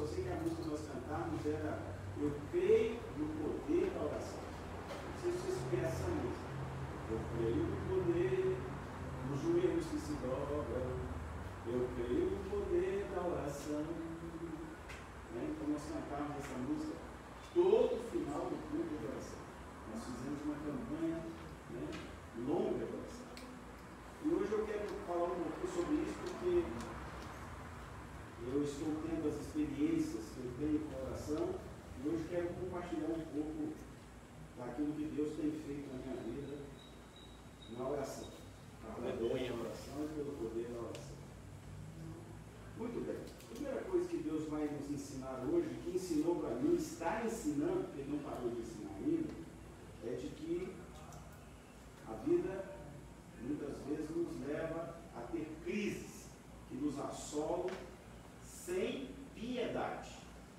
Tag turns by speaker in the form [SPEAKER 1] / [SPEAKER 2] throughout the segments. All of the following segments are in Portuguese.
[SPEAKER 1] só sei que a música que nós cantávamos era Eu creio no poder da oração. Não sei se vocês conhecem essa música. Eu creio no poder dos joelhos que se dobram. Eu creio no poder da oração. Então nós cantávamos essa música todo final do culto de oração. Nós fizemos uma campanha longa de oração. E hoje eu quero falar um pouco sobre isso porque eu estou tendo as experiências que eu tenho com a oração e hoje quero compartilhar um pouco daquilo que Deus tem feito na minha vida na oração. Através da oração e pelo poder da oração. Muito bem. A primeira coisa que Deus vai nos ensinar hoje, que ensinou para mim, está ensinando, porque ele não parou de ensinar ainda, é de que a vida muitas vezes nos leva a ter crises que nos assolam sem piedade.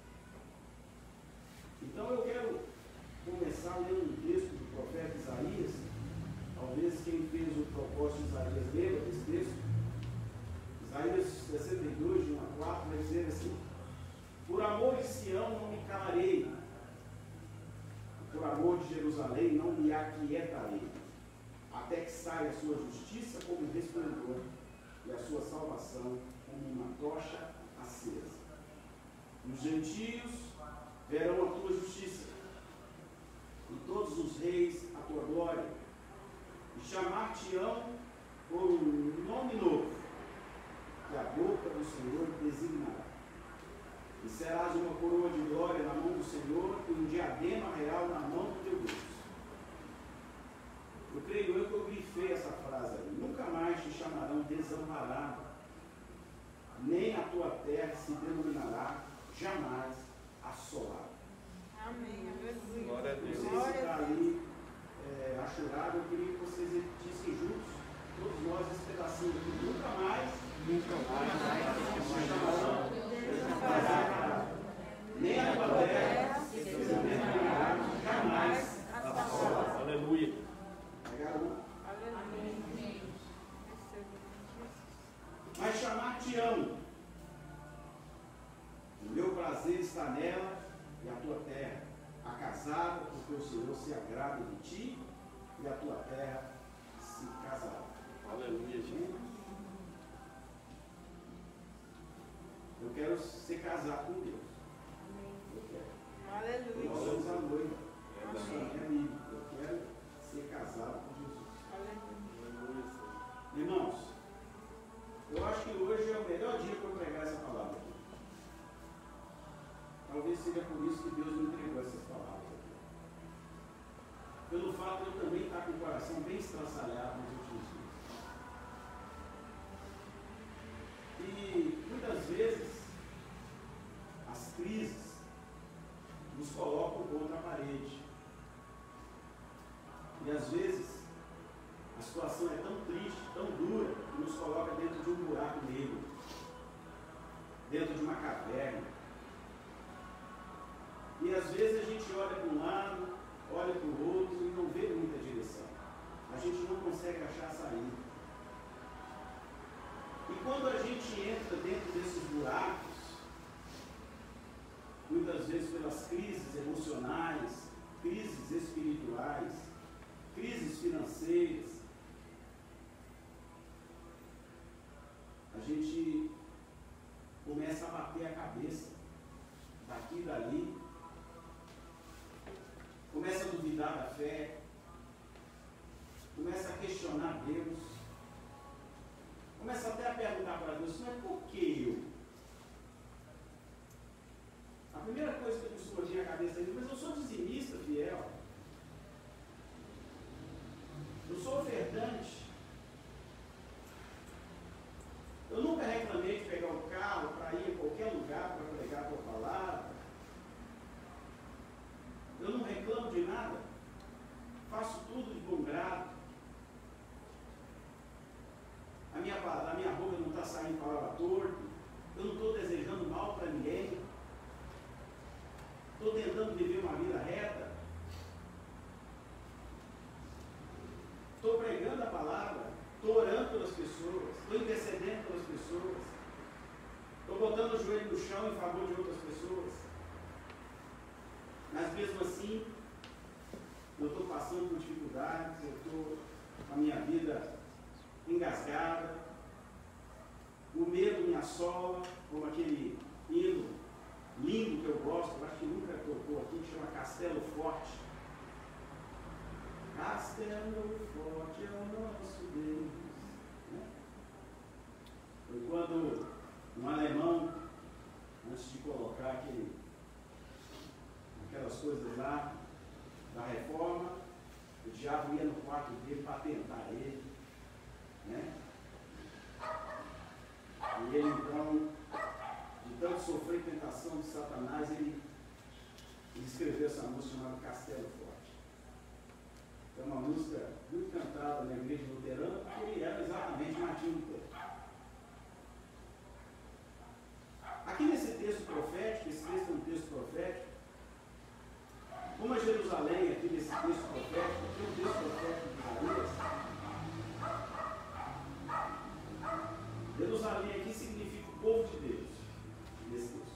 [SPEAKER 1] Então eu quero começar lendo um texto do profeta Isaías. Talvez quem fez o propósito de Isaías lembra desse texto. Isaías 62, de 1 a 4, vai dizer assim: Por amor de Sião não me calarei, por amor de Jerusalém não me aquietarei, até que saia a sua justiça como resplendor e a sua salvação como uma tocha acesa. Os gentios verão a tua justiça, e todos os reis a tua glória, e chamar-te-ão por um nome novo, que a boca do Senhor designará. E serás uma coroa de glória na mão do Senhor e um diadema real na mão do teu Deus. Eu creio que eu grifei essa frase aí. Nunca mais te chamarão desamparado, nem a tua terra se denominará jamais assolada.
[SPEAKER 2] Amém.
[SPEAKER 1] Glória a Deus. Não sei se está ali achurado, eu queria que vocês repetissem juntos, todos nós, esse pedacinho aqui. Nunca mais te chamarão desamparado, nem a tua terra se denominará jamais assolada.
[SPEAKER 3] Aleluia.
[SPEAKER 1] Mas chamar-te-ão, o meu prazer está nela e a tua terra, acasada, porque o Senhor se agrada de ti e a tua terra se casará.
[SPEAKER 3] Aleluia, gente.
[SPEAKER 1] Eu quero ser casado com Deus. Eu quero.
[SPEAKER 2] Aleluia.
[SPEAKER 1] Nós somos a noiva. Nós somos amigos. Eu quero ser casado com Jesus.
[SPEAKER 2] Aleluia.
[SPEAKER 1] Irmãos, eu acho que hoje é o melhor dia para eu pregar essa palavra aqui. Talvez seja por isso que Deus me entregou essas palavras aqui. Pelo fato de eu também estar com o coração bem estraçalhado nos últimos dias. E muitas vezes as crises nos colocam contra a parede. E às vezes a situação é tão triste, tão dura, que nos coloca dentro de um buraco negro, dentro de uma caverna. E às vezes a gente olha para um lado, olha para o outro e não vê muita direção. A gente não consegue achar a saída. E quando a gente entra dentro desses buracos, muitas vezes pelas crises emocionais, crises espirituais, crises financeiras, a gente começa a bater a cabeça daqui e dali, começa a duvidar da fé, começa a questionar Deus, começa até a perguntar para Deus, mas por que eu? A primeira coisa que costuma vir à cabeça dele, mas eu sou dizimista fiel, eu sou ofertante, eu nunca reclamei de pegar o carro para ir a qualquer lugar para pregar a tua palavra, eu não reclamo de nada, faço tudo de bom grado, a minha boca não está saindo palavra torta, eu não estou desejando mal para ninguém, estou tentando viver uma vida reta, estou pregando a palavra, estou orando pelas pessoas, estou intercedendo pelas pessoas, Estou botando o joelho no chão em favor de outras pessoas. Mas mesmo assim, eu estou passando por dificuldades, eu estou com a minha vida engasgada, o medo me assola, como aquele hino lindo que eu gosto, eu acho que nunca tocou aqui, que chama Castelo Forte. Castelo Forte é o nosso Deus. Né? Foi quando um alemão, antes de colocar aquelas coisas lá da reforma, o diabo ia no quarto dele para tentar ele. Né? E ele então, de tanto sofrer tentação de Satanás, ele escreveu essa música chamada Castelo Forte. É uma música muito cantada na igreja luterana, porque ele era exatamente Martinho Lutero. Aqui nesse texto profético, esse texto é um texto profético, como a Jerusalém, aqui nesse texto profético, aqui é um texto profético de Isaías. Jerusalém aqui significa o povo de Deus, nesse texto.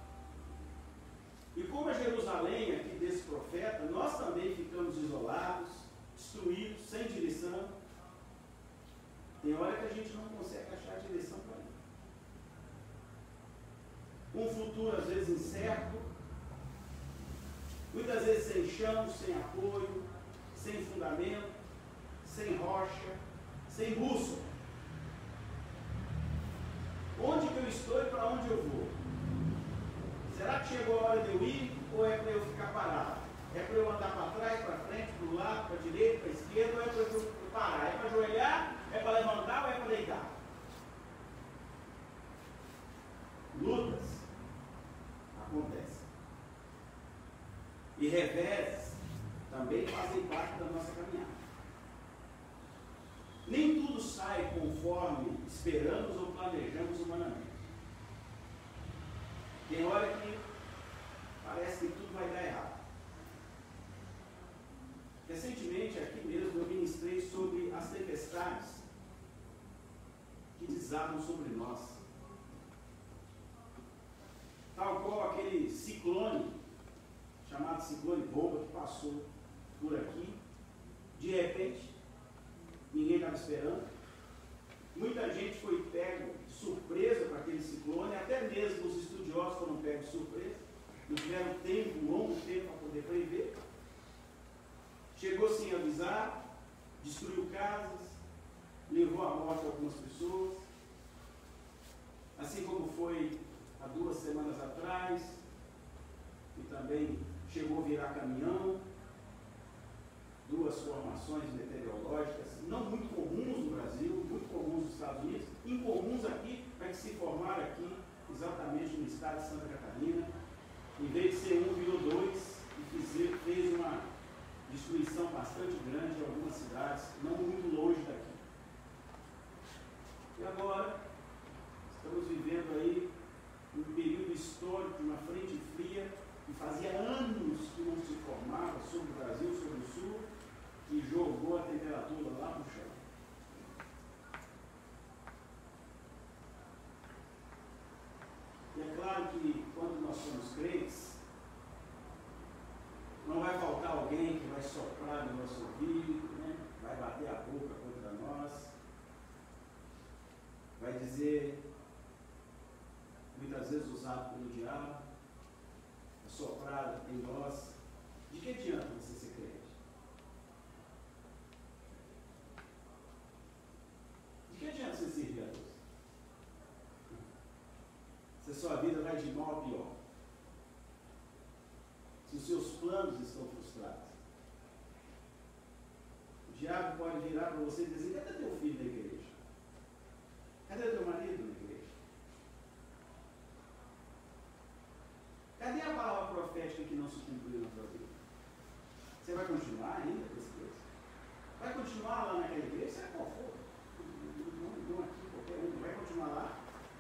[SPEAKER 1] E como a Jerusalém aqui desse profeta, nós também ficamos isolados, destruídos, sem direção. Tem hora que a gente não consegue achar direção para ir. Um futuro às vezes incerto, muitas vezes sem chão, sem apoio, sem fundamento, sem rocha, sem bússola. Onde que eu estou e para onde eu vou? Será que chegou a hora de eu ir ou é para eu ficar parado? É para eu andar para trás, para frente, para o lado, para a direita, para a esquerda, ou é para eu parar? É para ajoelhar? É para levantar ou é para deitar? Lutas acontecem. E reveses também fazem parte da nossa caminhada. Nem tudo sai conforme esperamos ou planejamos humanamente. Tem hora que parece que tudo vai dar errado. Recentemente, aqui mesmo, eu ministrei sobre as tempestades que desabam sobre nós. Tal qual aquele ciclone, chamado ciclone Boba, que passou por aqui, de repente, ninguém estava esperando. Muita gente foi pego de surpresa para aquele ciclone, até mesmo os estudiosos foram pegos de surpresa, não tiveram tempo, um longo tempo para poder prever. Chegou sem avisar, destruiu casas, levou à morte algumas pessoas, assim como foi há 2 semanas atrás, que também chegou a virar caminhão, 2 formações meteorológicas, não muito comuns no Brasil, muito comuns nos Estados Unidos, incomuns aqui, mas que se formaram aqui, exatamente no estado de Santa Catarina. Em vez de ser 1, virou 2, e fez uma destruição bastante grande em algumas cidades, não muito longe daqui. E agora, estamos vivendo aí um período histórico de uma frente fria, que fazia anos que não se formava sobre o Brasil, sobre o Sul, e jogou a temperatura lá para o chão. E é claro que quando nós somos crentes, não vai faltar alguém que vai soprar no nosso ouvido, né? Vai bater a boca contra nós, vai dizer, muitas vezes usado pelo diabo, soprar em nós. De que adianta você ser crente? De que adianta você servir a Deus? Se a sua vida vai de mal a pior, se os seus planos estão frustrados, o diabo pode virar para você e dizer: cadê teu filho na igreja? Cadê teu marido na igreja? Cadê a palavra profética que não se cumpriu na tua vida? Você vai continuar ainda com esse Deus? Vai continuar lá naquela igreja, seja qual for? Não aqui, qualquer um, vai continuar lá?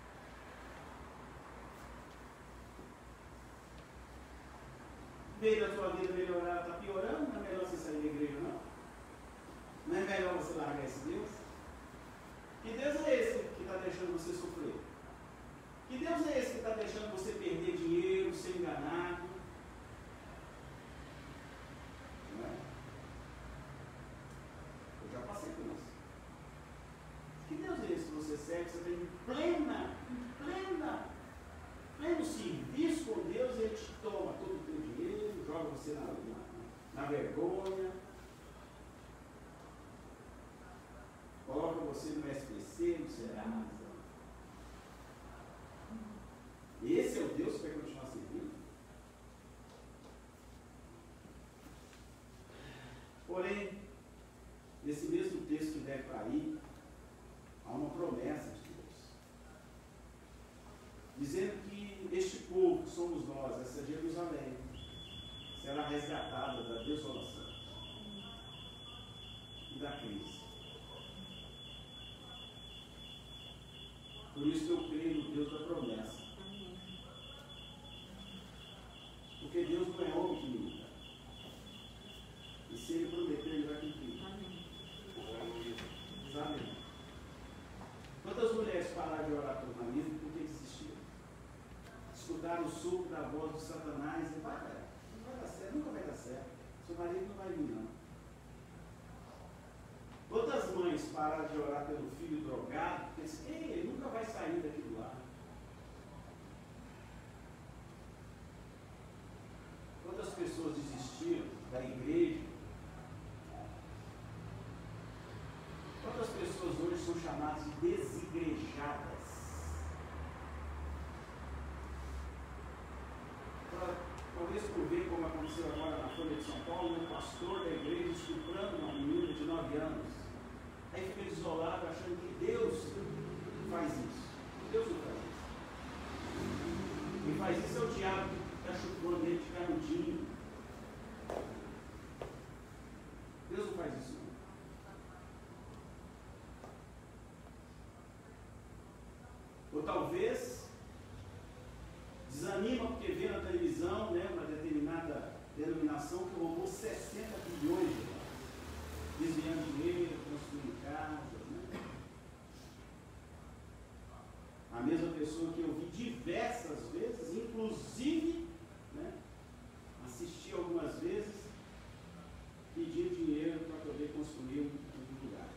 [SPEAKER 1] Veio a tua vida melhorar, está piorando, não é melhor você sair da igreja, não? Não é melhor você largar esse Deus? Que Deus é esse que está deixando você sofrer? Que Deus é esse que está deixando você perder dinheiro, ser enganado? Não é? Eu já passei por isso. Que Deus é esse que você segue, você tem pleno serviço com Deus e Ele te toma todo o teu dinheiro, joga você na vergonha, coloca você no SPC, no Serasa. Esse é o Deus que vai continuar servindo? Porém, nesse mesmo texto que der para ir, há uma promessa de Deus, dizendo que este povo, que somos nós, essa Jerusalém, será resgatada da desolação e da crise. Por isso que eu creio no Deus da promessa. Porque Deus não é homem que minta. E se Ele prometeu, Ele vai cumprir. Amém. Quantas mulheres pararam de orar pelo marido porque desistiram? Escutaram o sopro da voz de Satanás e vai dar certo, nunca vai dar certo. Seu marido não vai vir, não. Quantas mães pararam de orar pelo filho drogado porque dizem, ele nunca vai sair daqui do lar? Quantas pessoas desistiram da igreja? Quantas pessoas hoje são chamadas de desigrejadas? Talvez por ver como aconteceu agora na Folha de São Paulo, um pastor da igreja estuprando uma menina de 9 anos. Aí fica isolado achando que Deus faz isso. Deus não faz isso. Quem faz isso é o diabo que está chupando ele de canudinho. Deus não faz isso não. Ou talvez desanima porque vê na televisão, né, uma determinada denominação que roubou 60 bilhões de reais, desviando dinheiro, construindo casas, né? A mesma pessoa que eu vi diversas vezes, inclusive, né, assisti algumas vezes, pedir dinheiro para poder construir um lugar.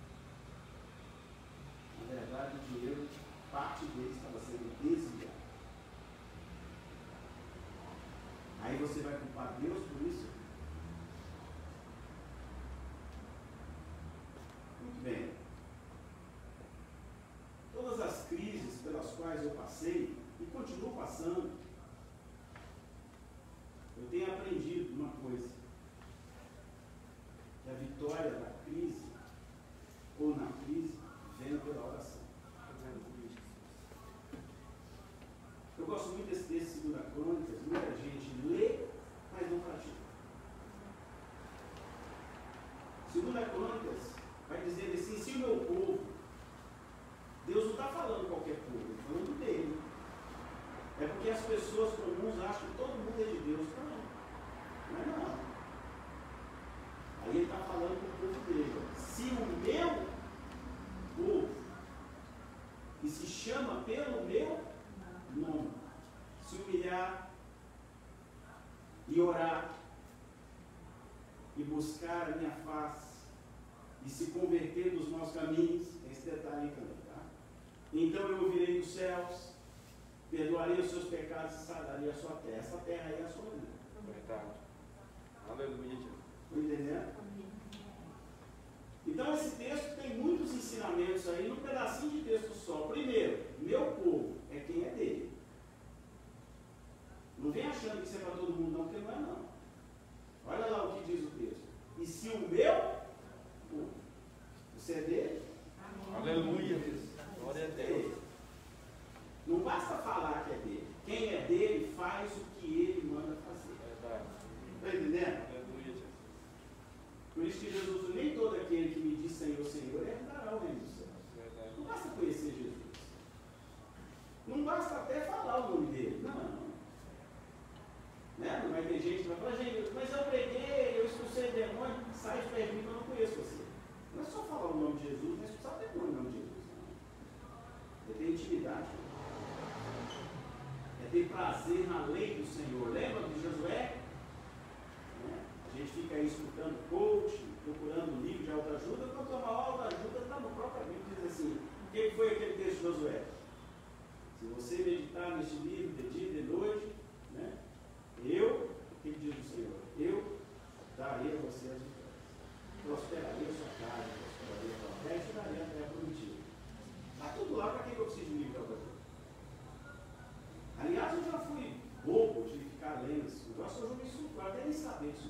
[SPEAKER 1] Na verdade, o dinheiro, parte dele estava sendo desviado. Aí você vai culpar Deus por isso? Muito bem. Todas as crises pelas quais eu passei e continuo passando, eu tenho aprendido uma coisa: que a vitória da crise ou na crise vem pela oração. Eu gosto muito desse texto de 2 Crônicas. Muita gente lê, mas não pratica. 2 Crônicas vai dizer assim: se o meu povo, Deus não está falando qualquer povo, ele está falando dele. É porque as pessoas comuns acham que todo mundo é de Deus. Não é não. Aí ele está falando com o povo dele. Se o meu povo, que se chama pelo meu nome, se humilhar e orar e buscar a minha face e se converter dos maus caminhos, tem esse detalhe aí também, tá? Então eu ouvirei dos céus, perdoarei os seus pecados e sararei a sua terra. Essa terra aí é a sua vida.
[SPEAKER 3] Verdade. Aleluia.
[SPEAKER 1] Estão entendendo? Então esse texto tem muitos ensinamentos aí num pedacinho de texto só. Primeiro, meu povo é quem é dele. Não vem achando que isso é para todo mundo não, porque não é não. Olha lá o que diz o texto. E se o meu povo, você é dele?
[SPEAKER 3] Aleluia. Glória a Deus.
[SPEAKER 1] Não basta falar que é dele. Quem é dele faz o que ele manda fazer.
[SPEAKER 3] Verdade.
[SPEAKER 1] Está entendendo?
[SPEAKER 3] Aleluia, Jesus.
[SPEAKER 1] Por isso que Jesus, nem todo aquele que me diz Senhor, Senhor, herdará o reino dos céus.
[SPEAKER 3] Verdade.
[SPEAKER 1] Não basta conhecer Josué. Se você meditar neste livro de dia e de noite, né, o que diz o Senhor? Eu darei a você as vitórias. Prosperaria a sua casa, prosperaria a sua terra, e te darei a terra prometida. Está tudo lá, para que eu preciso de um livro para fazer? Aliás, eu já fui bobo de ficar lendo esse negócio, eu já me insulto, até nem saber disso.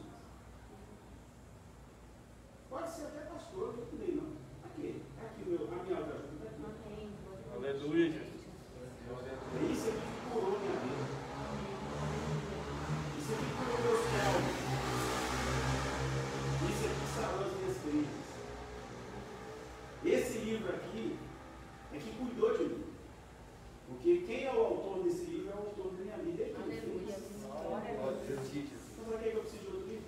[SPEAKER 1] Pode ser até pastor, eu não leio não. Aqui a minha autoajuda está aqui.
[SPEAKER 3] Aleluia, Jesus.
[SPEAKER 1] Isso aqui que curou minha vida. Isso aqui que curou meus traumas. Isso aqui sarou as minhas crises. Esse livro aqui é que cuidou de mim. Porque quem é o autor desse livro é o autor da minha vida.
[SPEAKER 2] Aleluia.
[SPEAKER 1] Então, para que eu preciso de outro livro?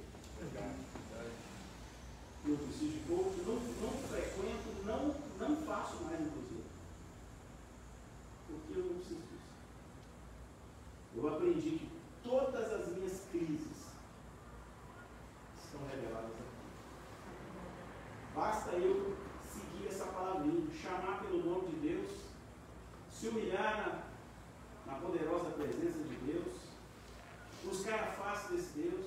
[SPEAKER 1] Eu preciso de pouco, não frequento, não faço mais, inclusive. Porque eu não preciso disso. Eu aprendi que todas as minhas crises estão reveladas aqui. Basta eu seguir essa palavrinha, chamar pelo nome de Deus, se humilhar na poderosa presença de Deus, buscar a face desse Deus,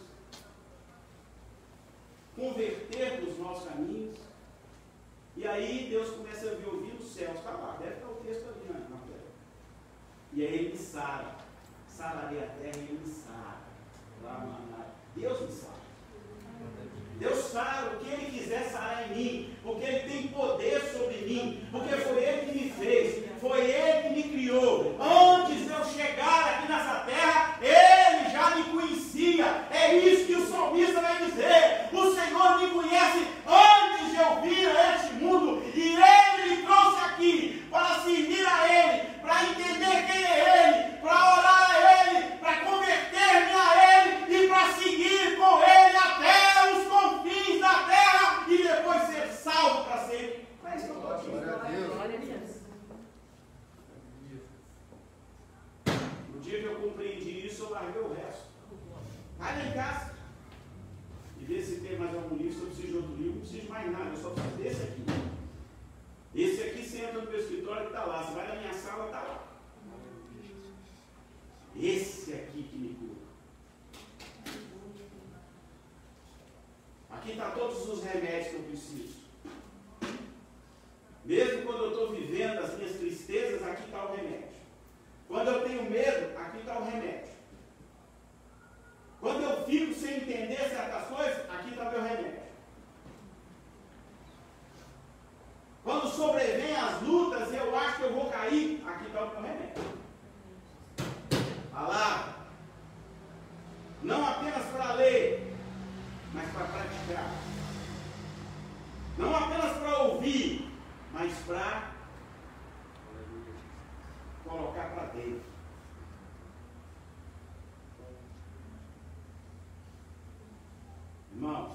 [SPEAKER 1] converter nos nossos caminhos, e aí Deus começa a ouvir os céus, está lá, deve estar o texto ali na tela. E aí ele me sara, sararia a terra e ele me sara. Deus me sara. Deus sara o que ele quiser sarar em mim, porque ele tem poder sobre mim, porque foi ele que me fez, foi ele que me criou. Antes de eu chegar aqui nessa terra, ele já me conhecia. É isso que o salmista vai dizer: o Senhor me conhece antes de eu vir a este mundo, e ele me trouxe aqui para servir a ele, para entender quem é ele, para orar a ele, para converter-me a ele e para seguir com ele até os confins da terra e depois ser salvo para sempre. É isso que eu estou aqui.
[SPEAKER 2] Glória a Deus.
[SPEAKER 1] No dia que eu compreendi isso, eu larguei o resto. Vai lá em casa e vê se tem mais algum livro. Se eu preciso de outro livro, não preciso de mais nada, eu só preciso desse aqui. Esse aqui você entra no meu escritório e está lá. Você vai na minha sala, está lá. Esse aqui que me cura. Aqui está todos os remédios que eu preciso. Mesmo quando eu estou vivendo as minhas tristezas, aqui está o remédio. Quando eu tenho medo, aqui está o remédio. Quando eu fico sem entender certas coisas, aqui está o meu remédio. Quando sobrevêm as lutas e eu acho que eu vou cair, aqui está o meu remédio. Palavra. Não apenas para ler, mas para praticar. Não apenas para ouvir, mas para colocar para dentro. Irmãos,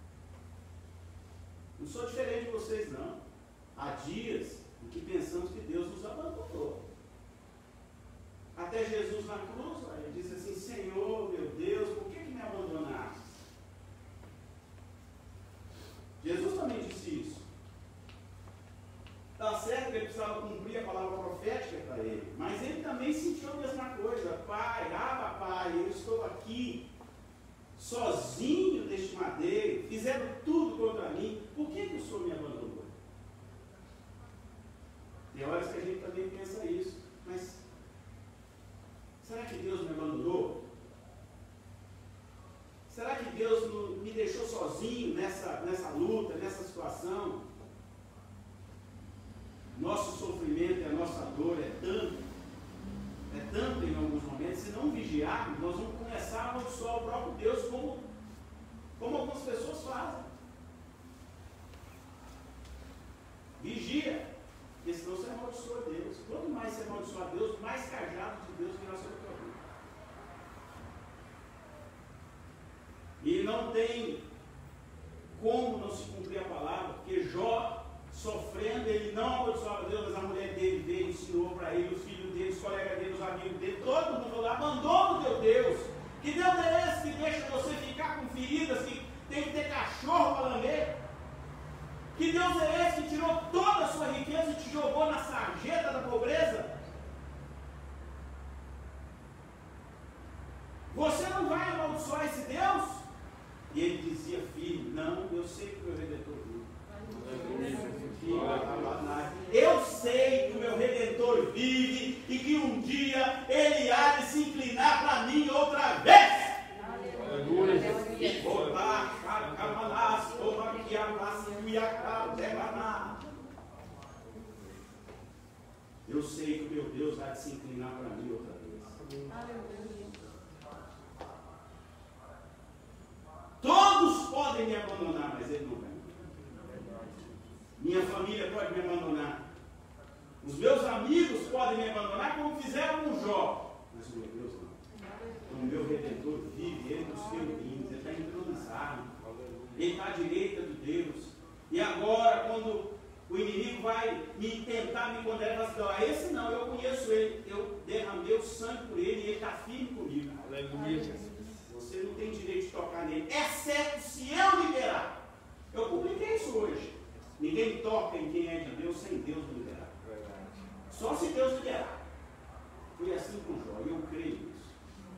[SPEAKER 1] não sou diferente de vocês, não. Há dias em que pensamos que Deus nos abandonou. Até Jesus na cruz, ele disse assim: Senhor, meu Deus, por que me abandonaste? Jesus também disse isso. Está certo que ele precisava cumprir a palavra profética para ele, mas ele também sentiu a mesma coisa. Pai, Pai, eu estou aqui sozinho neste madeiro, fizeram tudo contra mim, por que o Senhor me abandonou? Tem horas que a gente também pensa isso, mas será que Deus me abandonou? Será que Deus me deixou sozinho nessa luta, nessa situação? Nosso sofrimento e a nossa dor é tanto em alguns momentos, se não vigiarmos, nós vamos começar a amaldiçoar o próprio Deus, como algumas pessoas fazem. Vigia, porque senão você amaldiçoa Deus. Quanto mais você amaldiçoa Deus, mais cajado de Deus virá sobre a tua vida. E não tem como não se cumprir a palavra, porque Jó, sofrendo, ele não amaldiçoava Deus, mas a mulher dele veio e ensinou para ele, os filhos dele, os colegas dele, os amigos dele, todo mundo falou: abandona o teu Deus. Que Deus é esse que deixa você ficar com feridas, que tem que ter cachorro para lamber? Que Deus é esse que tirou toda a sua riqueza e te jogou na sarjeta da pobreza? amaldiçoar esse Deus? E ele dizia, filho, não, eu sei que o meu Redentor vive. Eu sei que o meu Redentor vive e que um dia ele há de se inclinar para mim outra vez. Eu sei que o meu Deus há de se inclinar para mim outra vez. Todos podem me abandonar, mas ele não vai. Minha família pode me abandonar. Os meus amigos podem me abandonar, como fizeram com Jó. Mas o meu Deus não. O meu Redentor vive, ele nos querubins, ele está entronizado. Ele está à direita de Deus. E agora, quando o inimigo vai tentar me condenar, ele vai dizer, esse não, eu conheço ele. Eu derramei o sangue por ele e ele está firme comigo.
[SPEAKER 3] Aleluia.
[SPEAKER 1] Você não tem direito de tocar nele, exceto se eu liberar. Eu publiquei isso hoje. Ninguém toca em quem é de Deus sem Deus liberar. Só se Deus liberar. Foi assim com Jó, e eu creio nisso.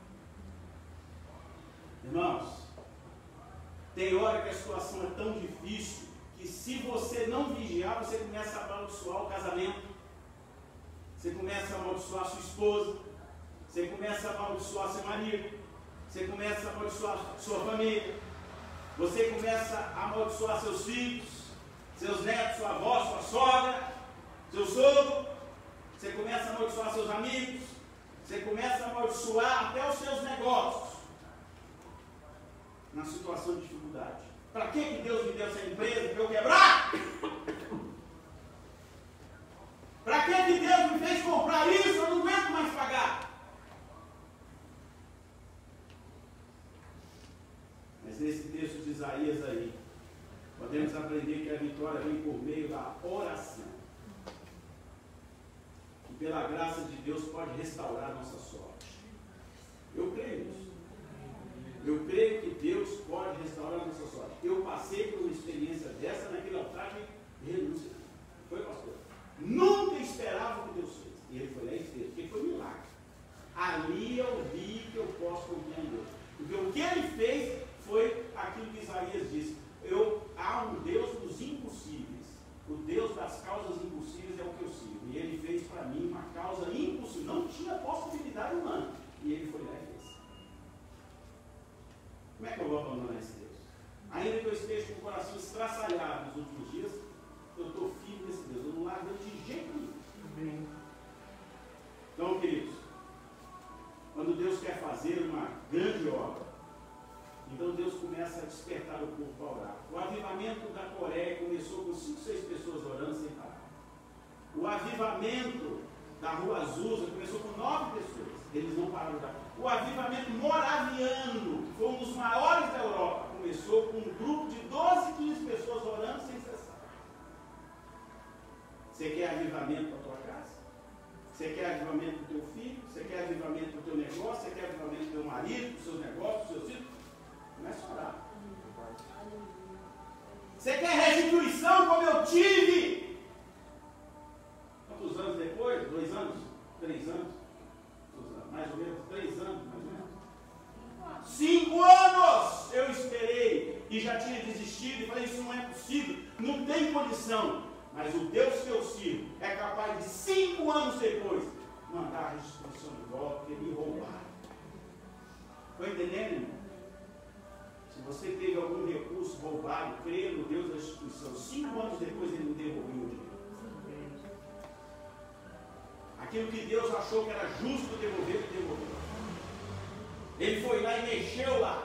[SPEAKER 1] Irmãos, tem hora que a situação é tão difícil que se você não vigiar, você começa a amaldiçoar o casamento. Você começa a amaldiçoar a sua esposa. Você começa a amaldiçoar seu marido. Você começa a amaldiçoar sua família. Você começa a amaldiçoar seus filhos, seus netos, sua avó, sua sogra, seu sogro. Você começa a amaldiçoar seus amigos. Você começa a amaldiçoar até os seus negócios. Na situação de dificuldade. Para que Deus me deu essa empresa? Para eu quebrar? Para que Deus me fez comprar isso? Eu não aguento mais pagar. Mas nesse texto de Isaías aí, podemos aprender que a vitória vem por meio da oração. E pela graça de Deus pode restaurar a nossa sorte. Eu creio nisso. Eu creio que Deus pode restaurar a nossa sorte. Eu passei por uma experiência dessa naquele altar de renúncia. Foi, pastor? Nunca esperava o que Deus fez. E ele foi lá e fez, porque foi um milagre. Ali eu vi que eu posso confiar em Deus. Porque o que ele fez foi aquilo que Isaías disse. Há um Deus dos impossíveis. O Deus das causas impossíveis é o que eu sigo. E ele fez para mim uma causa impossível. Não tinha possibilidade humana. E ele foi lá e fez. Como é que eu vou abandonar esse Deus? Ainda que eu esteja com o coração estraçalhado nos últimos dias, eu estou firme nesse Deus. Eu não largo ele de jeito nenhum. Então, queridos, quando Deus quer fazer uma grande obra, então Deus começa a despertar o povo para orar. O avivamento da Coreia começou com 5, 6 pessoas orando sem parar. O avivamento da Rua Azusa começou com 9 pessoas. Eles não pararam de orar. O avivamento moraviano, que foi um dos maiores da Europa, começou com um grupo de 12, 15 pessoas orando sem cessar. Você quer avivamento para a tua casa? Você quer avivamento para o teu filho? Você quer avivamento para o teu negócio? Você quer avivamento para o teu marido, para os seus negócios, para os seus filhos? Começa a orar. Você quer restituição como eu tive? Quantos anos depois? 2 anos? 3 anos? Mais ou menos 3 anos, mais ou menos. 5 anos eu esperei e já tinha desistido e falei, isso não é possível, não tem condição. Mas o Deus que eu sirvo é capaz de 5 anos depois mandar a restituição de volta, porque me roubaram. Estou entendendo, irmão? Se você teve algum recurso roubado, creia no Deus da restituição. 5 anos depois ele me devolveu o dinheiro. Aquilo que Deus achou que era justo devolver, ele devolveu. Ele foi lá e mexeu lá.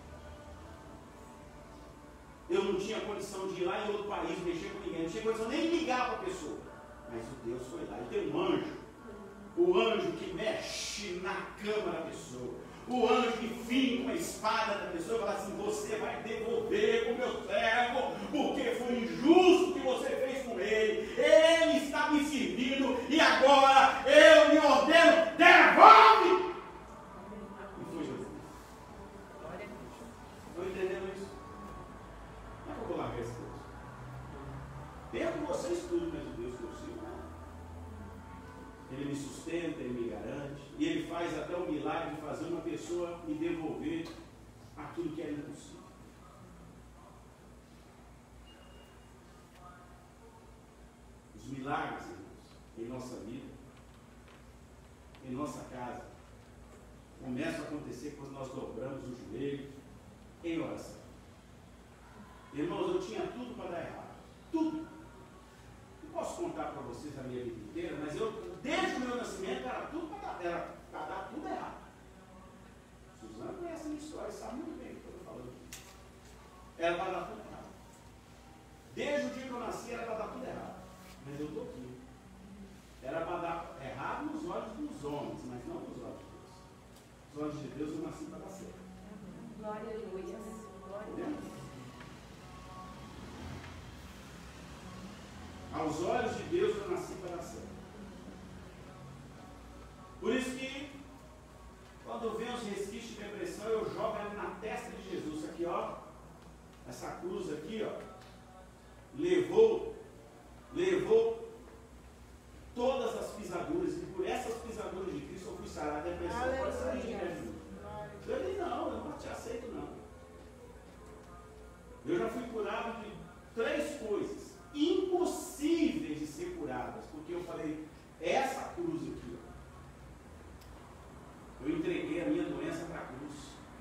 [SPEAKER 1] Eu não tinha condição de ir lá em outro país, mexer com ninguém. Não tinha condição nem de ligar para a pessoa. Mas o Deus foi lá. E tem um anjo. O anjo que mexe na cama da pessoa. O anjo que finca uma espada da pessoa e fala assim, você vai devolver para o meu servo, porque foi injusto o que você fez com ele. Ele está me servindo e agora eu me ordeno, devolve! E foi Jesus. Estão entendendo isso? Não é que eu vou largar esse Deus. Dentro de vocês tudo, mas o Deus que eu sigo, não. Ele me sustenta, ele me garante. E ele faz até o milagre de fazer uma pessoa me devolver aquilo que era impossível. Os milagres, irmãos, em nossa vida, em nossa casa, começam a acontecer quando nós dobramos o joelho em oração. Irmãos, eu tinha tudo para dar errado. Tudo. Não posso contar para vocês a minha vida inteira, mas eu, desde o meu nascimento, era tudo para dar tudo errado. Suzana conhece a minha história, sabe muito bem o que eu estou falando. Era para dar tudo errado. Desde o dia que eu nasci, era para dar tudo errado. Mas eu estou aqui. Era para dar errado nos olhos dos homens, mas não nos olhos de Deus. Nos olhos de Deus eu nasci para dar certo.
[SPEAKER 2] Glória a Deus.
[SPEAKER 1] Entendeu? Aos olhos de Deus eu nasci para dar certo. Por isso que, quando vem os resquícios de depressão, eu jogo ela na testa de Jesus. Aqui, ó. Essa cruz aqui, ó. Levou todas as pisaduras. E por essas pisaduras de Cristo eu fui sarado. A depressão pode sair de mim. Eu disse, não, eu não te aceito, não. Eu já fui curado de 3 coisas impossíveis de ser curadas, porque eu falei, essa cruz aqui, ó, eu entreguei a minha doença para a cruz.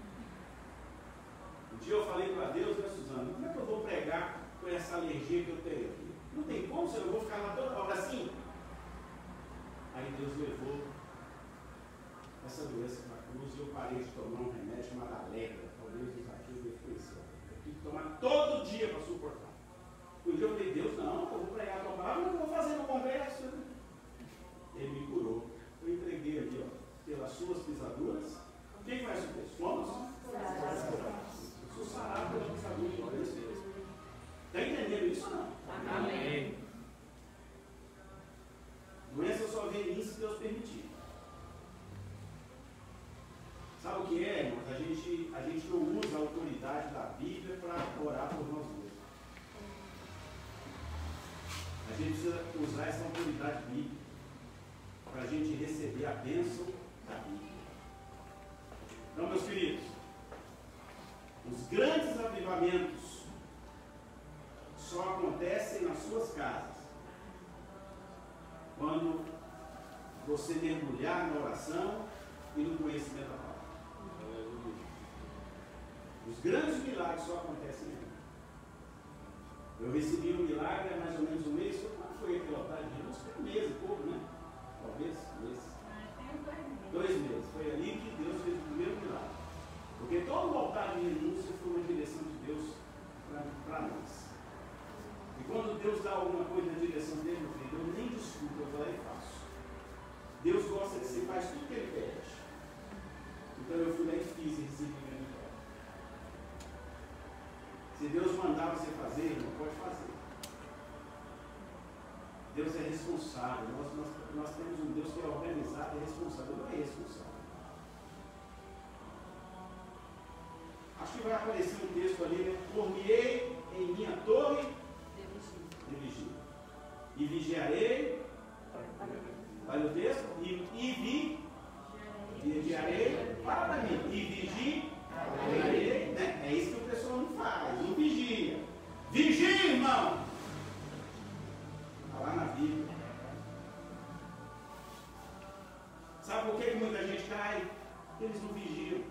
[SPEAKER 1] Um dia eu falei para Deus, né, Suzana, como é que eu vou pregar com essa alergia que eu tenho aqui? Não tem como, senhor, eu vou ficar lá toda hora assim. Aí Deus levou essa doença para a cruz e eu parei de tomar um remédio chamado Alegra. Talvez os aqui me conheçam. Eu tive que tomar todo dia para suportar. Um dia eu falei, Deus, não, eu vou pregar a tua palavra, mas eu vou fazer no congresso. Ele me curou. Eu entreguei ali, ó, pelas suas pisaduras. Quem faz o texto? Somos? Eu sou sarado pelas pisaduras de Deus. Está entendendo isso ou não?
[SPEAKER 2] Amém.
[SPEAKER 1] Doença só vem em mim se Deus permitir. Sabe o que é, irmãos? A gente não usa a autoridade da Bíblia para orar por nós mesmos. A gente precisa usar essa autoridade bíblica para a gente receber a bênção da Bíblia. Então, meus queridos, os grandes avivamentos só acontecem nas suas casas quando você mergulhar na oração e no conhecimento da palavra. Os grandes milagres só acontecem mesmo. Eu recebi um milagre há mais ou menos um mês. Quando foi aquele altar de Jesus? Foi um mês e pouco, né? Talvez um mês. 2 meses. Foi ali que Deus fez o primeiro milagre. Porque todo o altar de renúncia foi uma direção de Deus para nós. E quando Deus dá alguma coisa na direção dele, eu nem discuto, eu vou lá e faço. Deus gosta que você faz tudo que ele pede. Então eu fui lá e fiz e recebi minha vitória. Se Deus mandar você fazer, ele não pode fazer. Deus é responsável. Nós temos um Deus que é organizado e responsável. Não é responsável. Acho que vai aparecer um texto ali, né? Por-me-ei em minha torre de vigia. E vigiarei. Olha o texto. E vigiarei para mim. E vigiarei. Né? É isso que o pessoal não faz. Não vigia. Vigia, irmão. Está lá na Bíblia. Sabe por que muita gente cai? Porque eles não vigiam.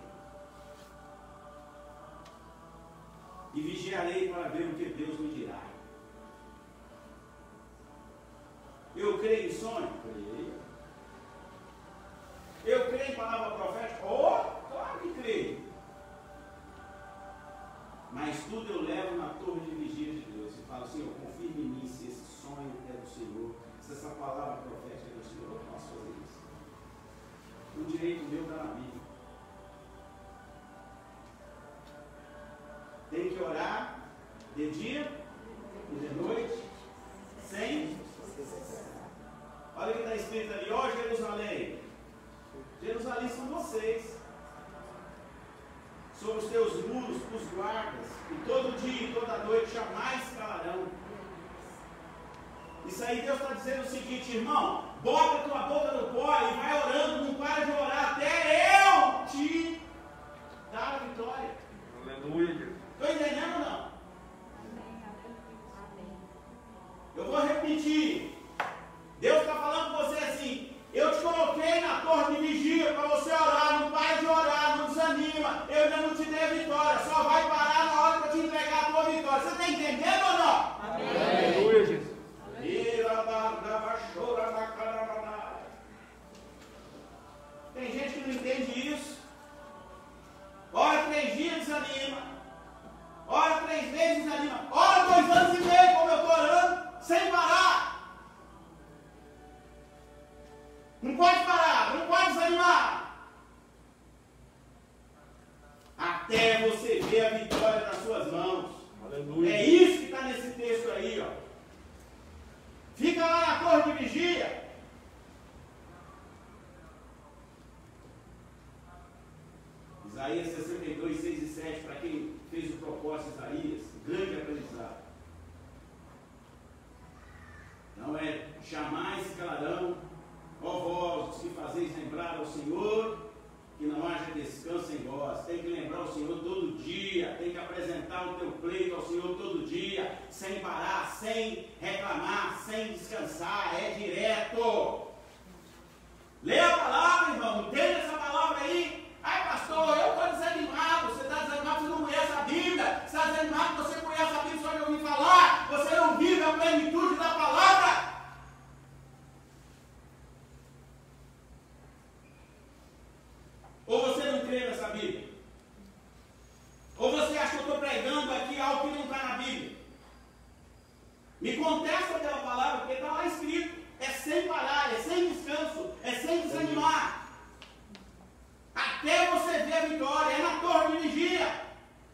[SPEAKER 1] E vigiarei para ver o que Deus me dirá. Eu creio em sonho? Creio. Eu creio em palavra profética? Claro que creio. Mas tudo eu levo na torre de vigia de Deus. E falo, Senhor, confirme em mim se esse sonho é do Senhor, se essa palavra profética é do Senhor, eu posso fazer isso. O direito meu está na Bíblia. Tem que orar de dia e de noite, sem cessar. Olha o que está escrito ali, ó Jerusalém. Jerusalém são vocês. Sobre os teus muros, os guardas, e todo dia e toda noite jamais calarão. Isso aí Deus está dizendo o seguinte, irmão, bota a tua boca no pó e vai orando, não para de orar até eu te dar a vitória.
[SPEAKER 3] Aleluia, Jesus.
[SPEAKER 1] Estou entendendo ou não? Eu vou repetir. Deus está falando com você assim: eu te coloquei na torre de vigia para você orar. Não para de orar, não desanima. Eu ainda não te dei a vitória. Só vai parar na hora que eu te entregar a tua vitória. Você está entendendo ou não?
[SPEAKER 2] Amém.
[SPEAKER 3] Aleluia, Jesus.
[SPEAKER 1] Tem gente que não entende isso. Ora 3 dias, desanima. Ora 3 meses, desanima. Ora 2 anos e meio, como eu estou orando, sem parar. Não pode parar, não pode desanimar. Até você ver a vitória nas suas mãos.
[SPEAKER 3] Aleluia.
[SPEAKER 1] É isso que está nesse texto aí, ó. Fica lá na torre de vigia. Isaías 62, 6 e 7, para quem fez o propósito Isaías, grande aprendizado. Não é jamais se calarão, ó vós, os que fazeis lembrar ao Senhor, que não haja descanso em vós. Tem que lembrar o Senhor todo dia, tem que apresentar o teu pleito ao Senhor todo dia, sem parar, sem reclamar, sem descansar, é direto. Lê a palavra, irmão, entende essa palavra aí? Ai, pastor, eu estou desanimado. Você está desanimado, você não conhece a Bíblia. Você está desanimado, você conhece a Bíblia só de ouvir falar. Você não vive a plenitude da palavra. Ou você não crê nessa Bíblia? Ou você acha que eu estou pregando aqui algo que não está na Bíblia? Me contesta pela palavra, porque está lá escrito. É sem parar, é sem descanso, é sem desanimar. Até você ver a vitória, é na torre de vigia.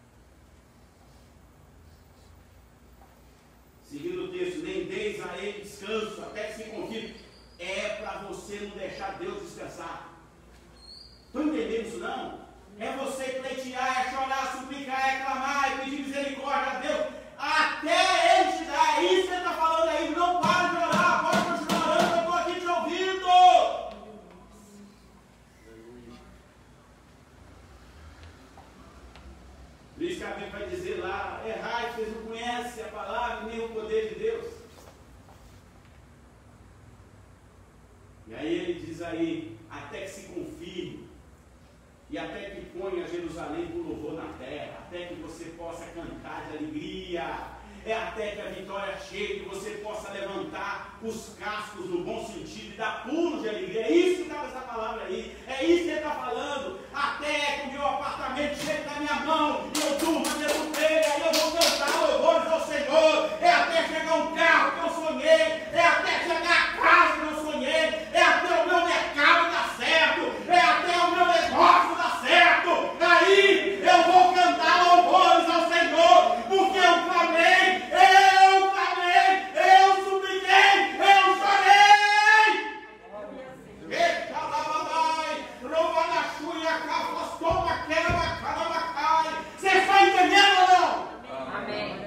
[SPEAKER 1] Seguindo o texto, nem deis a ele descanso, até que se confirme. É para você não deixar Deus descansar. Estão entendendo isso não? É você pleitear, é chorar, suplicar, é clamar, é pedir misericórdia a Deus, até Ele te dar. É isso que Ele está falando aí. Não para de orar, pode continuar orando, eu estou aqui te ouvindo. Por isso que a Bíblia vai dizer lá: errai, vocês não conhecem a palavra nem o poder de Deus. E aí ele diz aí: até que se confirme, e até que ponha Jerusalém por louvor na terra, até que você possa cantar de alegria, é até que a vitória chegue, que você possa levantar os cascos no bom sentido e dar pulos de alegria. É isso que está nessa palavra aí, é isso que ele está falando. Até que o meu apartamento chegue na minha mão e eu durma dentro do telha, aí eu vou cantar louvores ao Senhor. É até chegar um carro que eu sonhei, é até chegar a casa que eu sonhei, é até o meu mercado dar certo, é até o meu negócio dar certo. Aí eu vou cantar louvores ao Senhor, porque eu clamei, eu supliquei, eu chorei. Você está entendendo ou não?
[SPEAKER 2] Amém.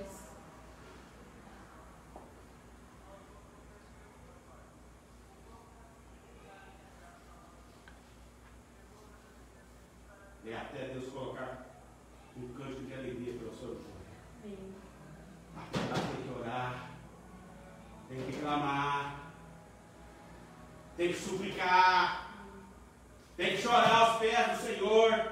[SPEAKER 1] É até Deus colocar um canto de alegria para o seu joelho. Tem que orar, tem que clamar, tem que suplicar, tem que chorar aos pés do Senhor.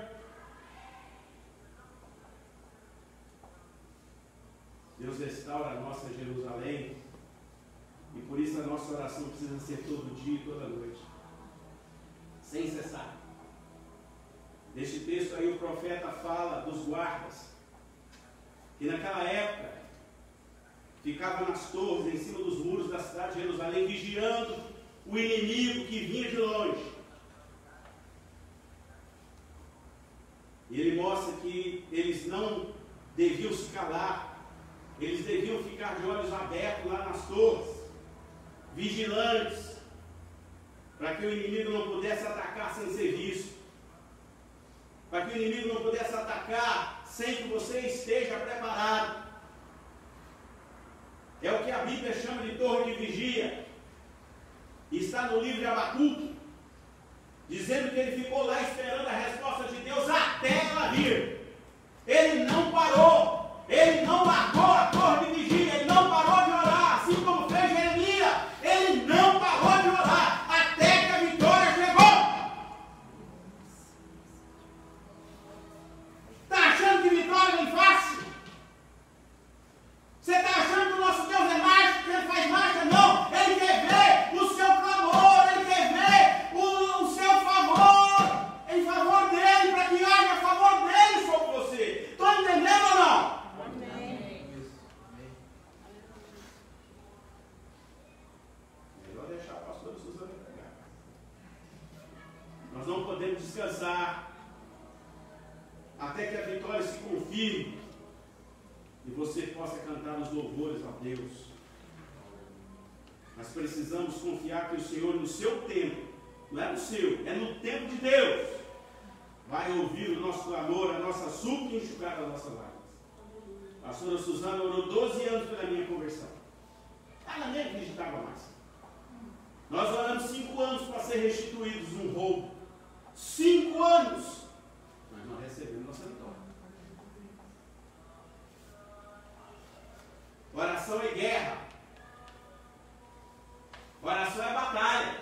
[SPEAKER 1] Deus restaura a nossa Jerusalém, e por isso a nossa oração precisa ser todo dia e toda noite, sem cessar. Neste texto aí o profeta fala dos guardas, que naquela época ficavam nas torres, em cima dos muros da cidade de Jerusalém, vigiando o inimigo que vinha de longe. E ele mostra que eles não deviam se calar, eles deviam ficar de olhos abertos lá nas torres, vigilantes, para que o inimigo não pudesse atacar sem ser visto, para que o inimigo não pudesse atacar sem que você esteja preparado. É o que a Bíblia chama de torre de vigia. Está no livro de Abacuque, dizendo que ele ficou lá esperando a resposta de Deus até ela vir. Ele não parou, ele não largou a torre de vigília, ele não parou de orar, assim como fez Jeremias, ele não parou de orar, até que a vitória chegou. Está achando que vitória vem fácil? Você está achando que o nosso Deus é mágico, que ele faz mágica? Não, ele quer ver o seu clamor, ele quer ver o seu favor, em favor dele, para que haja a favor dele sobre você. Estão entendendo ou não?
[SPEAKER 2] Amém.
[SPEAKER 1] Melhor deixar a pastora Suzana pegar. Nós não podemos descansar até que a vitória se confirme e você possa cantar os louvores a Deus. Mas precisamos confiar que o Senhor, no seu tempo, não é no seu, é no tempo de Deus, vai ouvir o nosso clamor, a nossa súplica e enxugar as nossas lágrimas. A pastora Suzana orou 12 anos pela minha conversão. Ela nem acreditava mais. Nós oramos 5 anos para ser restituídos um roubo. 5 anos. Mas não recebemos nossa vitória. Oração é guerra. Oração é batalha.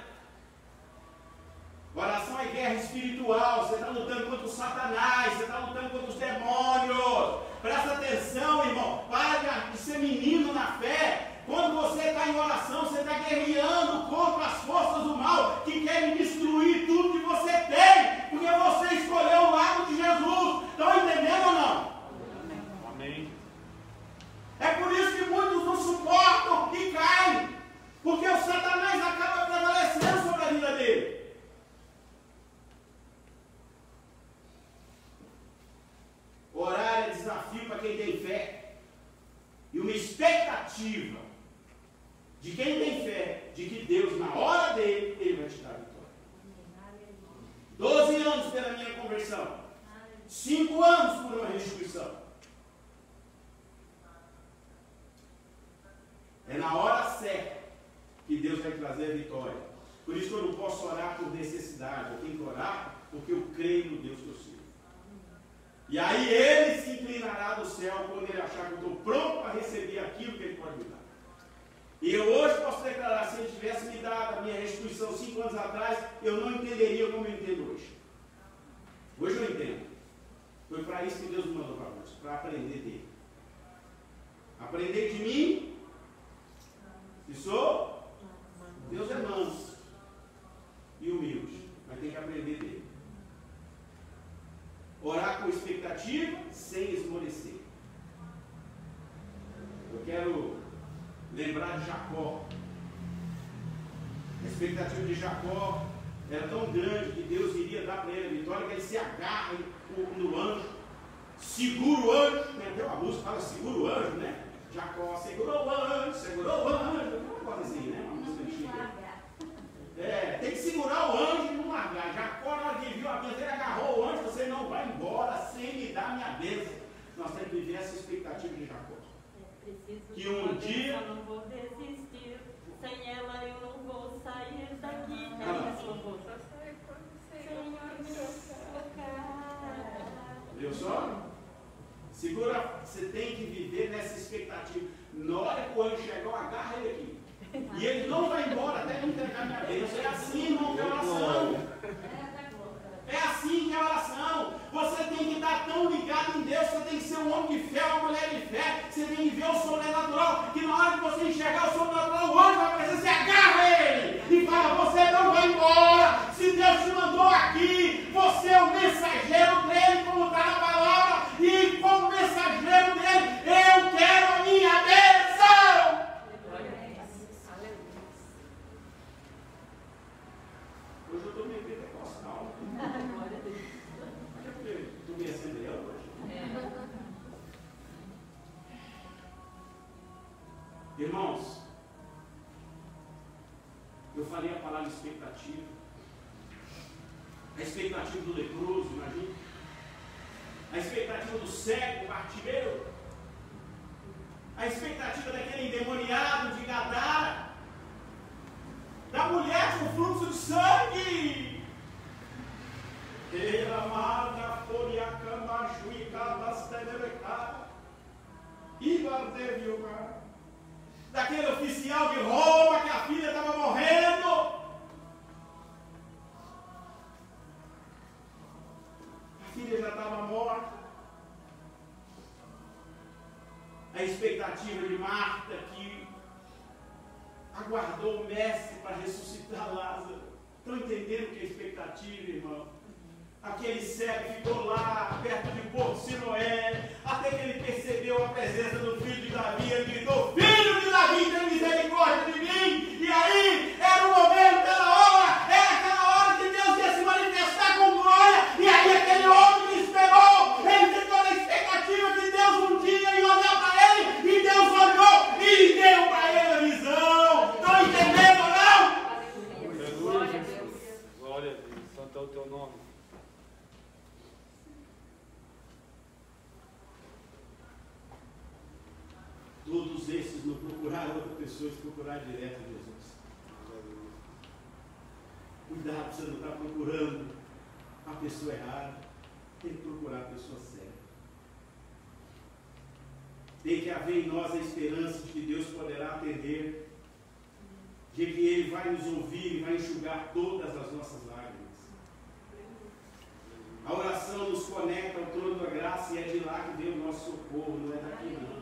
[SPEAKER 1] Oração é guerra espiritual. Você está lutando contra o Satanás. Você está lutando contra os demônios. Presta atenção, irmão. Para de ser menino na fé. Quando você está em oração, você está guerreando contra as forças do mal que querem destruir tudo que você tem. Porque você escolheu o lado de Jesus. Estão entendendo ou não?
[SPEAKER 3] Amém.
[SPEAKER 1] É por isso que muitos não suportam e caem. Porque o Satanás acaba prevalecendo sobre a vida dele. Orar é desafio para quem tem fé. E uma expectativa de quem tem fé, de que Deus, na hora dele, ele vai te dar a vitória. 12 anos pela minha conversão. 5 anos por uma restituição. É na hora certa que Deus vai trazer a vitória. Por isso que eu não posso orar por necessidade. Eu tenho que orar porque eu creio no Deus que eu sirvo. E aí ele se inclinará do céu quando ele achar que eu estou pronto para receber aquilo que ele pode me dar. E eu hoje posso declarar, se ele tivesse me dado a minha restituição 5 anos atrás, eu não entenderia como eu entendo hoje. Hoje eu entendo. Foi para isso que Deus me mandou para nós, para aprender dele. Aprender de mim, que sou, Deus é manso e humilde, mas tem que aprender dele. Orar com expectativa, sem esmorecer. Eu quero lembrar de Jacó. A expectativa de Jacó era tão grande que Deus iria dar para ele a vitória, que ele se agarra no anjo, segura o anjo, né? Tem uma música que fala segura o anjo, né? Jacó segurou o anjo, segurou o anjo, não pode assim, né? Uma música antiga. Tem que segurar o anjo e não largar. Jacó, na hora que viu a bênção, ele agarrou o anjo, você não vai embora sem me dar minha bênção. Nós temos que viver essa expectativa de Jacó. Que um dia...
[SPEAKER 2] Eu não vou desistir, sem ela eu não vou sair daqui.
[SPEAKER 1] Viu só? Segura, você tem que viver nessa expectativa. Na hora que o anjo chegar, agarra ele aqui. E ele não vai embora até me entregar minha bênção. É assim, irmão, que é oração. É assim que é oração. Você tem que estar tão ligado em Deus. Você tem que ser um homem de fé, uma mulher de fé. Você tem que ver o sobrenatural. Que na hora que você enxergar o sobrenatural, o anjo vai aparecer, você agarra ele e fala: você não vai embora. Se Deus te mandou aqui, você é o mensageiro dele, como está na palavra. E como mensageiro dele, eu quero a minha bênção. Hoje eu estou meio pentecostal. Estou meio assembleando hoje. Irmãos, eu falei a palavra expectativa. A expectativa do leproso, imagina. A expectativa do cego, Bartimeu. A expectativa daquele endemoniado de Gadara. Da mulher com fluxo de sangue. Ela marca, folha, cama, juica, basta, Daquele oficial de Roma que a filha estava morrendo. A filha já estava morta. A expectativa de Marta que aguardou o mestre para ressuscitar Lázaro. Estão entendendo o que é expectativa, irmão? Aquele cego ficou lá, perto de Porto Siloé, até que ele percebeu a presença do filho de Davi. Ele gritou: Filho de Davi, tem misericórdia de mim. E aí, era o momento, era aquela hora que Deus ia se manifestar com glória. E aí, aquele homem que esperou, ele ficou na expectativa de Deus um dia e olhar para ele. E Deus olhou e deu para ele a visão. Estão entendendo ou não?
[SPEAKER 3] Glória a Deus. Glória a Deus. Santo é o teu nome.
[SPEAKER 1] Todos esses não procuraram outras pessoas, procuraram direto a Jesus. Cuidado, você não está procurando a pessoa errada, tem que procurar a pessoa certa. Tem que haver em nós a esperança de que Deus poderá atender, de que Ele vai nos ouvir e vai enxugar todas as nossas lágrimas. A oração nos conecta ao trono da graça e é de lá que vem o nosso socorro, não é daqui não.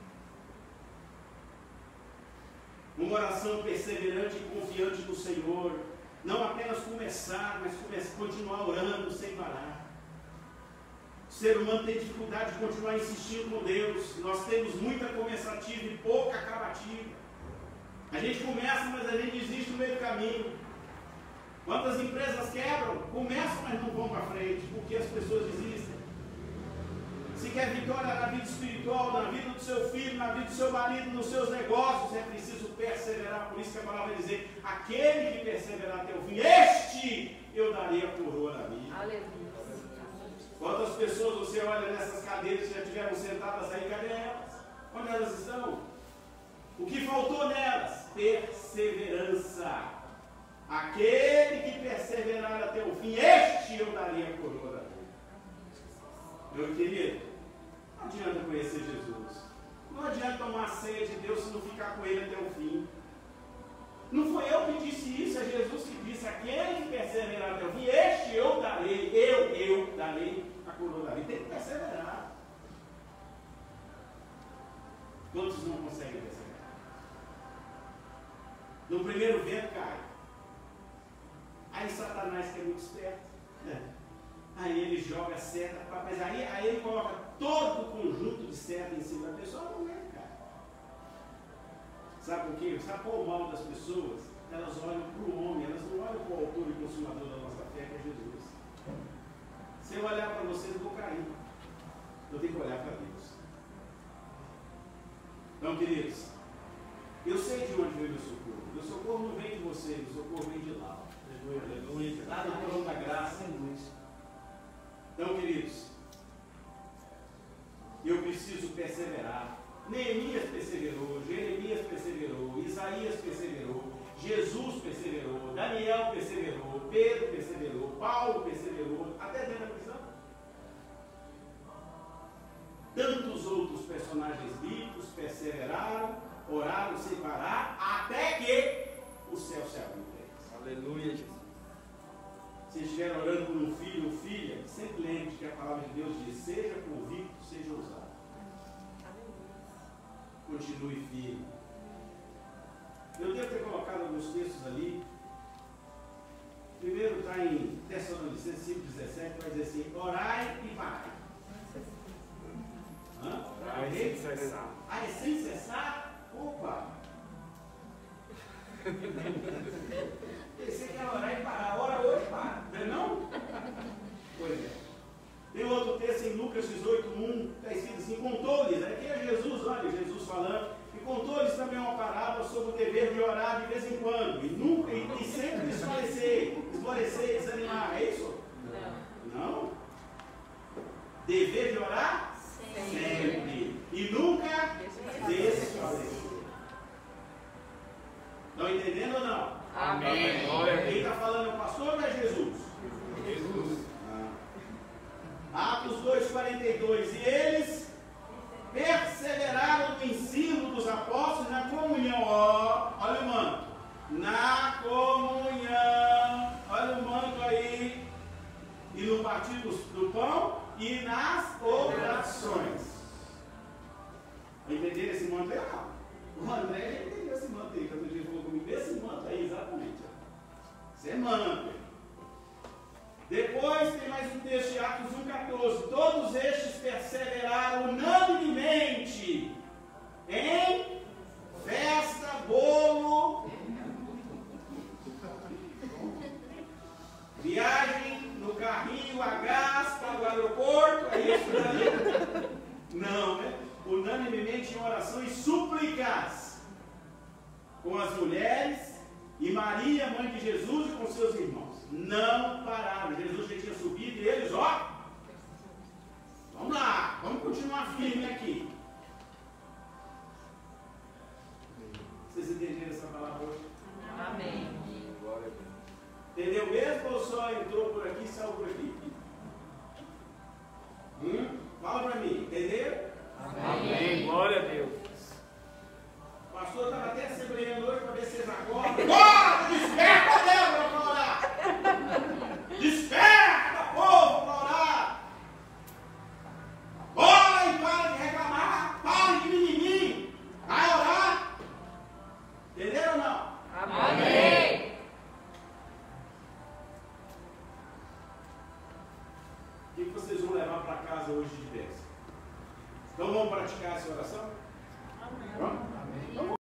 [SPEAKER 1] Uma oração perseverante e confiante no Senhor. Não apenas começar, mas continuar orando sem parar. O ser humano tem dificuldade de continuar insistindo com Deus. Nós temos muita começativa e pouca acabativa. A gente começa, mas a gente desiste no meio do caminho. Quantas empresas quebram? Começam, mas não vão para frente, porque as pessoas desistem. Se quer vitória na vida espiritual, na vida do seu filho, na vida do seu marido, nos seus negócios, é preciso perseverar. Por isso que a palavra vai dizer: aquele que perseverar até o fim, este eu darei a coroa da vida.
[SPEAKER 2] Aleluia.
[SPEAKER 1] Quantas pessoas você olha nessas cadeiras que já estiveram sentadas aí? Cadê elas? Onde elas estão? O que faltou nelas? Perseverança. Aquele que perseverar até o fim, este eu darei a coroa da vida. Meu querido, não adianta conhecer Jesus. Não adianta tomar a ceia de Deus se não ficar com Ele até o fim. Não foi eu que disse isso, é Jesus que disse: aquele que perseverar até o fim, este eu darei, eu darei a coroa da vida. Tem que perseverar. Quantos não conseguem perseverar? No primeiro vento cai. Aí Satanás, que é muito esperto, aí ele joga a seta, mas aí ele coloca todo o conjunto de seta em cima da pessoa. Não é, cara. Sabe por quê? Sabe qual o mal das pessoas? Elas olham para o homem, elas não olham para o autor e consumador da nossa fé, que é Jesus. Se eu olhar para você, eu vou cair. Eu tenho que olhar para Deus. Então, queridos, eu sei de onde veio o meu socorro. Meu socorro não vem de você, meu socorro vem de lá. Aleluia. Lá no trono da graça. Então, queridos, eu preciso perseverar. Neemias perseverou, Jeremias perseverou, Isaías perseverou, Jesus perseverou, Daniel perseverou, Pedro perseverou, Paulo perseverou, até dentro da prisão. Tantos outros personagens bíblicos perseveraram, oraram sem parar, até que o céu se abriu para eles.
[SPEAKER 3] Aleluia, Jesus.
[SPEAKER 1] Se estiver orando por um filho ou filha, sempre lembre que a palavra de Deus diz: seja convicto, seja ousado. Continue firme. Eu devo ter colocado alguns textos ali. Primeiro está em Tessalonicenses 5,17, vai dizer assim: orai e parai.
[SPEAKER 3] Orai sem cessar.
[SPEAKER 1] Ah, é sem cessar? Opa! Você quer orar e parar, ora hoje, para, não é não? Pois é. Tem outro texto em Lucas 18:1, está escrito assim: contou-lhes, aqui é Jesus, olha, Jesus falando, e contou-lhes também uma parábola sobre o dever de orar de vez em quando, e sempre esmorecer, desanimar, é isso? Não. Dever de orar? Sempre. E nunca desfalecer. Estão entendendo ou não?
[SPEAKER 2] Amém.
[SPEAKER 1] Quem está falando é o pastor ou é Jesus?
[SPEAKER 3] Jesus.
[SPEAKER 1] Atos 2,42. E eles perseveraram e no partir do pão e nas orações. Entenderam esse manto aí? O André já entendeu esse manto aí. Quando ele falou comigo, esse manto aí, exatamente. Isso é manto. Depois tem mais um texto de Atos 1,14. Todos estes perseveraram unanimemente em festa, bolo, viagem no carrinho, a gás para o aeroporto. É isso daí? Não, né? Unanimemente em oração e súplicas com as mulheres e Maria, mãe de Jesus, e com seus irmãos. Não pararam. Jesus já tinha subido e eles, ó, vamos lá, vamos continuar firme aqui. Vocês entenderam essa palavra hoje?
[SPEAKER 2] Amém.
[SPEAKER 1] Entendeu mesmo ou só entrou por aqui e saiu por aqui? Fala para mim, entendeu?
[SPEAKER 3] Amém. Glória a Deus.
[SPEAKER 1] O pastor estava até assembleando hoje para ver se vocês acordam. Acorda! Desperta, Débora, para orar! Desperta, povo, para orar! Ora e para de reclamar! Para de mimimi! Vai orar! Entenderam ou não?
[SPEAKER 2] Amém.
[SPEAKER 1] O que vocês vão levar para casa hoje de bênção? Então vamos praticar essa oração?
[SPEAKER 2] Amém.
[SPEAKER 1] Vamos?